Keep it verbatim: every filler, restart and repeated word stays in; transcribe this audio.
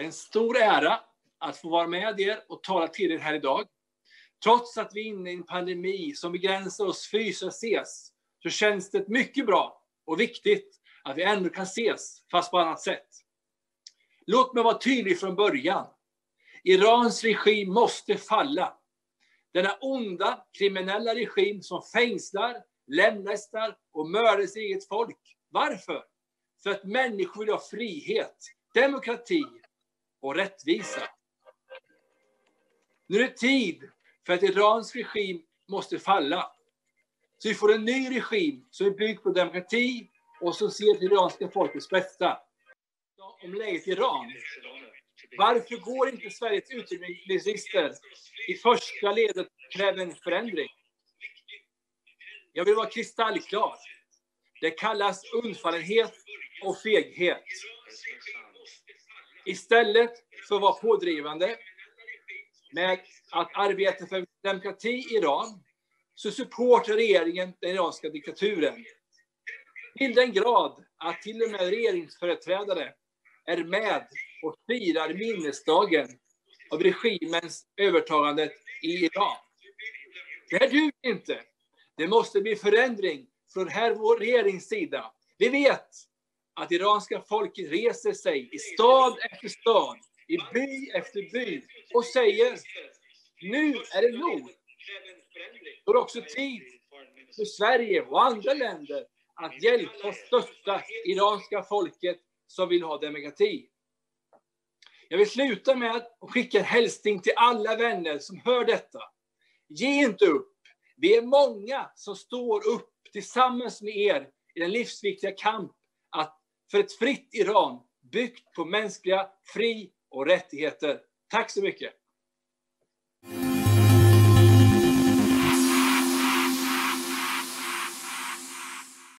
är en stor ära att få vara med er och tala till er här idag. Trots att vi är inne i en pandemi som begränsar oss fysiskt att ses, så känns det mycket bra och viktigt att vi ändå kan ses, fast på annat sätt. Låt mig vara tydlig från början. Irans regim måste falla. Denna onda, kriminella regim som fängslar, lemlästar och mördar sitt eget folk. Varför? För att människor vill ha frihet, demokrati och rättvisa. Nu är det tid för att Irans regim måste falla. Så vi får en ny regim som är byggd på demokrati och som ser till iranska folkets bästa. Om läget i Iran. Varför går inte Sveriges utrikesminister i första ledet kräva en förändring? Jag vill vara kristallklar. Det kallas undfallenhet och feghet. Istället för att vara pådrivande med att arbeta för demokrati i Iran, så supportar regeringen den iranska diktaturen. Till den grad att till och med regeringsföreträdare är med och firar minnesdagen av regimens övertagande i Iran. Det här duger inte. Det måste bli förändring från här vår regerings sida. Vi vet att iranska folket reser sig i stad efter stad, i by efter by och säger: nu är det nog. Det är också tid för Sverige och andra länder att hjälpa och stötta iranska folket som vill ha demokrati. Jag vill sluta med att skicka en hälsning till alla vänner som hör detta. Ge inte upp. Vi är många som står upp tillsammans med er i den livsviktiga kamp att för ett fritt Iran byggt på mänskliga fri- och rättigheter. Tack så mycket.